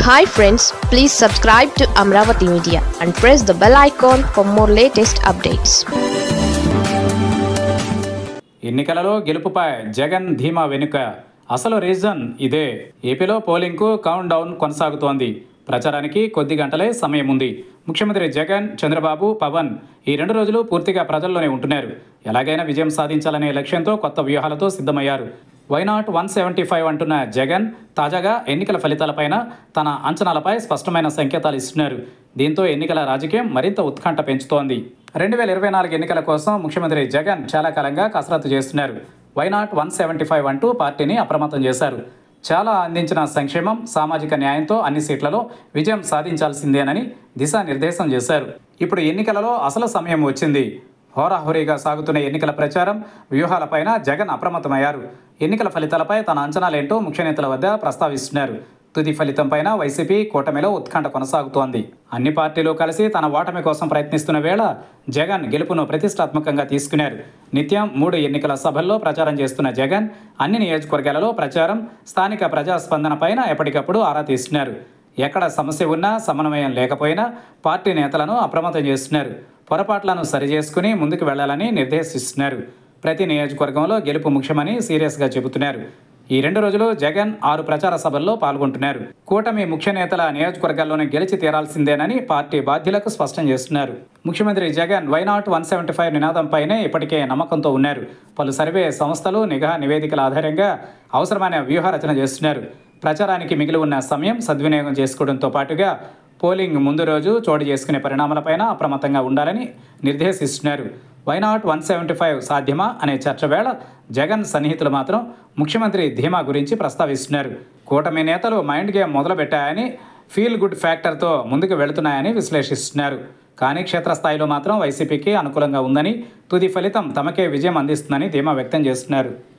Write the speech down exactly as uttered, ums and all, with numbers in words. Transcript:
Hi friends, please subscribe to Amravati Media and press the bell icon for more latest updates. ఎన్నికలలో గెలుపుపై జగన్ ధీమా వెనుక అసలు reason ఇదే. ఏపీలో పోలింగ్కు కౌంట్ డౌన్ కొనసాగుతోంది. ప్రచారానికి కొద్ది గంటలే సమయం ఉంది. ముఖ్యమంత్రి జగన్, చంద్రబాబు, పవన్ ఈ రెండు రోజులు పూర్తిగా ప్రజల్లోనే ఉంటున్నారు. ఎలాగైనా విజయం సాధించాలనే లక్ష్యంతో కొత్త వ్యూహాలతో సిద్ధమయ్యారు. వైనాట్ వన్ సెవెంటీ ఫైవ్ అంటున్న జగన్ తాజాగా ఎన్నికల ఫలితాలపైన తన అంచనాలపై స్పష్టమైన సంకేతాలు ఇస్తున్నారు. దీంతో ఎన్నికల రాజకీయం మరింత ఉత్కంఠ పెంచుతోంది. రెండు వేల ఇరవై నాలుగు ఎన్నికల కోసం ముఖ్యమంత్రి జగన్ చాలా కాలంగా కసరత్తు చేస్తున్నారు. వైనాట్ వన్ సెవెంటీ ఫైవ్ అంటూ పార్టీని అప్రమత్తం చేశారు. చాలా అందించిన సంక్షేమం, సామాజిక న్యాయంతో అన్ని సీట్లలో విజయం సాధించాల్సిందేనని దిశానిర్దేశం చేశారు. ఇప్పుడు ఎన్నికలలో అసలు సమయం వచ్చింది. హోరాహోరీగా సాగుతున్న ఎన్నికల ప్రచారం వ్యూహాలపైన జగన్ అప్రమత్తమయ్యారు. ఎన్నికల ఫలితాలపై తన అంచనాలేంటో ముఖ్య నేతల వద్ద ప్రస్తావిస్తున్నారు. తుది ఫలితంపైన వైసీపీ కూటమిలో ఉత్కంఠ కొనసాగుతోంది. అన్ని పార్టీలు కలిసి తన ఓటమి కోసం ప్రయత్నిస్తున్న వేళ జగన్ గెలుపును ప్రతిష్టాత్మకంగా తీసుకున్నారు. నిత్యం మూడు ఎన్నికల సభల్లో ప్రచారం చేస్తున్న జగన్ అన్ని నియోజకవర్గాలలో ప్రచారం, స్థానిక ప్రజాస్పందనపైన ఎప్పటికప్పుడు ఆరా తీస్తున్నారు. ఎక్కడ సమస్య ఉన్నా, సమన్వయం లేకపోయినా పార్టీ నేతలను అప్రమత్తం చేస్తున్నారు. పొరపాట్లను సరిచేసుకుని ముందుకు వెళ్లాలని నిర్దేశిస్తున్నారు. ప్రతి నియోజకవర్గంలో గెలుపు ముఖ్యమని సీరియస్గా చెబుతున్నారు. ఈ రెండు రోజులు జగన్ ఆరు ప్రచార సభల్లో పాల్గొంటున్నారు. కూటమి ముఖ్య నేతల నియోజకవర్గాల్లోనే గెలిచి తీరాల్సిందేనని పార్టీ బాధ్యులకు స్పష్టం చేస్తున్నారు. ముఖ్యమంత్రి Jagan why not one seventy five నినాదంపైనే ఇప్పటికే నమ్మకంతో ఉన్నారు. పలు సర్వే సంస్థలు నిఘా నివేదికల ఆధారంగా అవసరమైన వ్యూహ రచన చేస్తున్నారు. ప్రచారానికి మిగిలి ఉన్న సమయం సద్వినియోగం చేసుకోవడంతో పాటుగా పోలింగ్ ముందు రోజు చోటు చేసుకునే పరిణామాలపైన అప్రమత్తంగా ఉండాలని నిర్దేశిస్తున్నారు. వైనాట్ వన్ సెవెంటీ ఫైవ్ సాధ్యమా అనే చర్చ వేళ జగన్ సన్నిహితులు మాత్రం ముఖ్యమంత్రి ధీమా గురించి ప్రస్తావిస్తున్నారు. కూటమి నేతలు మైండ్ గేమ్ మొదలుపెట్టాయని, ఫీల్ గుడ్ ఫ్యాక్టర్తో ముందుకు వెళుతున్నాయని విశ్లేషిస్తున్నారు. కానీ క్షేత్రస్థాయిలో మాత్రం వైసీపీకి అనుకూలంగా ఉందని, తుది ఫలితం తమకే విజయం అందిస్తుందని ధీమా వ్యక్తం చేస్తున్నారు.